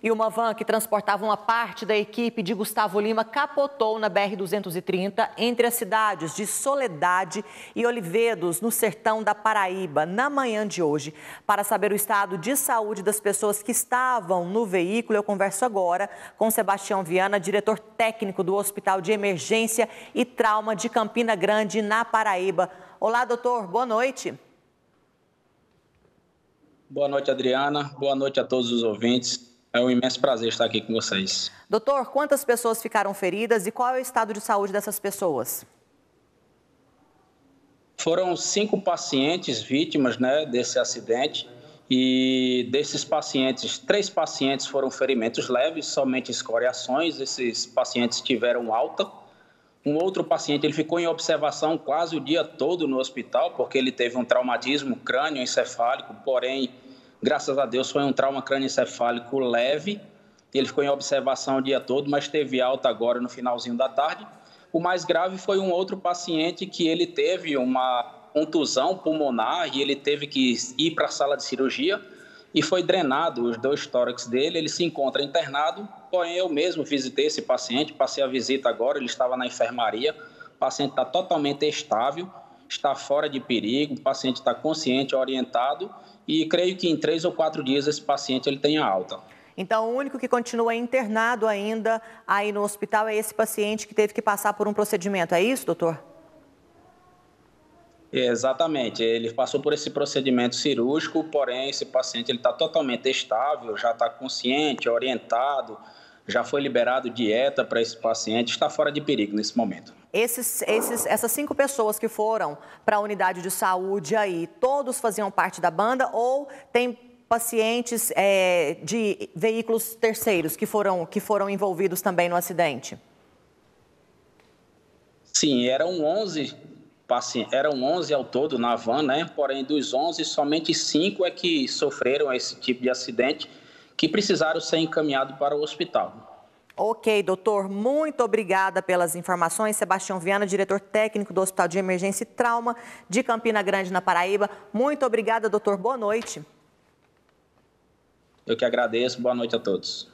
E uma van que transportava uma parte da equipe de Gustavo Lima capotou na BR-230 entre as cidades de Soledade e Olivedos, no sertão da Paraíba, na manhã de hoje. Para saber o estado de saúde das pessoas que estavam no veículo, eu converso agora com Sebastião Viana, diretor técnico do Hospital de Emergência e Trauma de Campina Grande, na Paraíba. Olá, doutor, boa noite. Boa noite, Adriana. Boa noite a todos os ouvintes. É um imenso prazer estar aqui com vocês. Doutor, quantas pessoas ficaram feridas e qual é o estado de saúde dessas pessoas? Foram 5 pacientes vítimas, desse acidente, e desses pacientes, 3 pacientes foram ferimentos leves, somente escoriações. Esses pacientes tiveram alta. Um outro paciente, ele ficou em observação quase o dia todo no hospital, porque ele teve um traumatismo crânioencefálico, porém, graças a Deus, foi um trauma crânioencefálico leve. Ele ficou em observação o dia todo, mas teve alta agora no finalzinho da tarde. O mais grave foi um outro paciente que ele teve uma contusão pulmonar e ele teve que ir para a sala de cirurgia e foi drenado os 2 tórax dele. Ele se encontra internado, porém eu mesmo visitei esse paciente, passei a visita agora, ele estava na enfermaria. O paciente está totalmente estável, está fora de perigo, o paciente está consciente, orientado e creio que em 3 ou 4 dias esse paciente ele tenha alta. Então, o único que continua internado ainda aí no hospital é esse paciente que teve que passar por um procedimento, é isso, doutor? Exatamente, ele passou por esse procedimento cirúrgico, porém esse paciente ele está totalmente estável, já está consciente, orientado, já foi liberado dieta para esse paciente, está fora de perigo nesse momento. Essas 5 pessoas que foram para a unidade de saúde aí, todos faziam parte da banda ou tem pacientes de veículos terceiros que foram envolvidos também no acidente? Sim, eram 11 ao todo na van, Porém, dos 11, somente 5 é que sofreram esse tipo de acidente, que precisaram ser encaminhados para o hospital. Ok, doutor, muito obrigada pelas informações. Sebastião Viana, diretor técnico do Hospital de Emergência e Trauma de Campina Grande, na Paraíba. Muito obrigada, doutor. Boa noite. Eu que agradeço. Boa noite a todos.